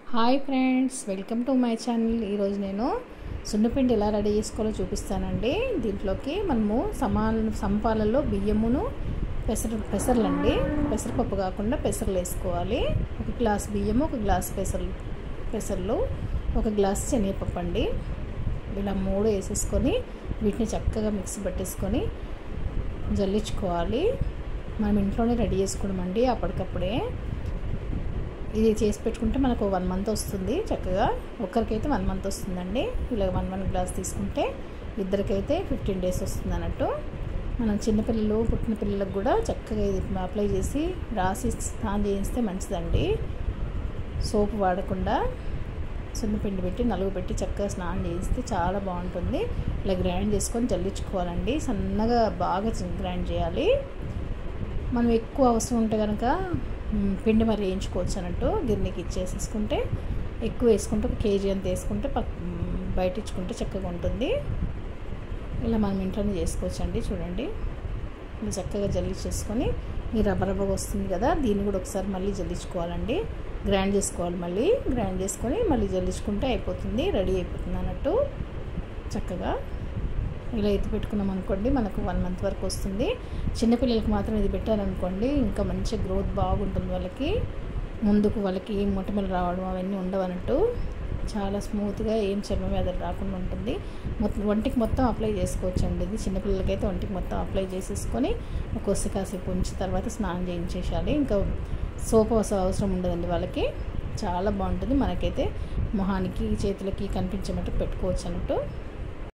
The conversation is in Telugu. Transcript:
Hi friends, welcome to my channel. ఈరోజు నేను సున్నపిండి ఎలా రెడీ చేసుకోవాలో చూపిస్తానండి. దీంట్లోకి మనము సమపాలలో బియ్యమును పెసర్లండి, పెసరపప్పు కాకుండా పెసర్లు వేసుకోవాలి. ఒక గ్లాస్ బియ్యము, ఒక గ్లాస్ పెసర్లు, ఒక గ్లాస్ శనగపప్పు అండి. ఇలా మూడు వేసేసుకొని వీటిని చక్కగా మిక్సీ పట్టేసుకొని జల్లించుకోవాలి. మనం ఇంట్లోనే రెడీ చేసుకోవడం అండి, అప్పటికప్పుడే. ఇది చేసి పెట్టుకుంటే మనకు 1 మంత్ వస్తుంది. చక్కగా ఒక్కరికైతే 1 మంత్ వస్తుందండి. ఇలా 1 గ్లాస్ తీసుకుంటే ఇద్దరికైతే 15 డేస్ వస్తుంది అన్నట్టు. మనం చిన్నపిల్లలు, పుట్టిన పిల్లలకు కూడా చక్కగా ఇది అప్లై చేసి రాసి స్నానం చేయిస్తే మంచిదండి. సోపు వాడకుండా సున్నపిండి పెట్టి నలుగు చక్కగా స్నానం చేయిస్తే చాలా బాగుంటుంది. ఇలా గ్రైండ్ చేసుకొని జల్లించుకోవాలండి. సన్నగా బాగా గ్రైండ్ చేయాలి. మనం ఎక్కువ అవసరం ఉంటే కనుక పిండి మరి వేయించుకోవచ్చు అన్నట్టు. గిన్నెకి ఇచ్చేసేసుకుంటే ఎక్కువ వేసుకుంటే 1 కేజీ అంత వేసుకుంటే బయట ఇచ్చుకుంటే చక్కగా ఉంటుంది. ఇలా మనం ఇంట్లోనే చేసుకోవచ్చు అండి. చూడండి, ఇలా చక్కగా జల్లించేసుకొని ఈ రబ్బ వస్తుంది కదా, దీన్ని కూడా ఒకసారి మళ్ళీ జల్లించుకోవాలండి. గ్రైండ్ చేసుకోవాలి. మళ్ళీ గ్రైండ్ చేసుకొని మళ్ళీ జల్లించుకుంటే అయిపోతుంది, రెడీ అయిపోతుంది అన్నట్టు. చక్కగా ఇలా ఎత్తి పెట్టుకున్నాం అనుకోండి, మనకు 1 మంత్ వరకు వస్తుంది. చిన్నపిల్లలకి మాత్రం ఇది పెట్టారనుకోండి, ఇంకా మంచి గ్రోత్ బాగుంటుంది. వాళ్ళకి మొటిమలు రావడం అవన్నీ ఉండవన్నట్టు. చాలా స్మూత్గా ఏం చర్మ వ్యాధులు రాకుండా ఉంటుంది. ఒంటికి మొత్తం అప్లై చేసుకోవచ్చు అండి. ఇది చిన్నపిల్లలకైతే ఒంటికి మొత్తం అప్లై చేసేసుకొని కాసేపు ఉంచి తర్వాత స్నానం చేయించేసాలి. ఇంకా సోప్ అవసరం ఉండదండి వాళ్ళకి. చాలా బాగుంటుంది. మనకైతే మొహానికి, చేతులకి కనిపించే మట్టుకు పెట్టుకోవచ్చు అన్నట్టు.